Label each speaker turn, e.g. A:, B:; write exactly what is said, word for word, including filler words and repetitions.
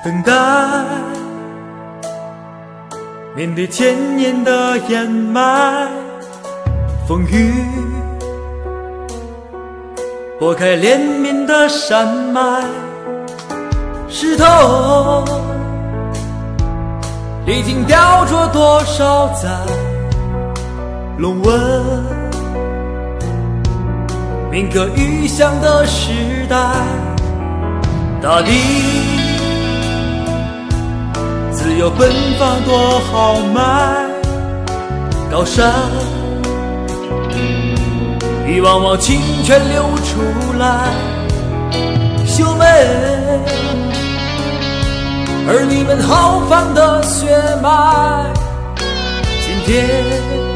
A: 等待，面对千年的掩埋，风雨拨开连绵的山脉，石头历经雕琢多少载，龙纹铭刻余香的时代，大地自由奔放多豪迈，高山一汪汪清泉流出来，秀美儿女们豪放的血脉，今天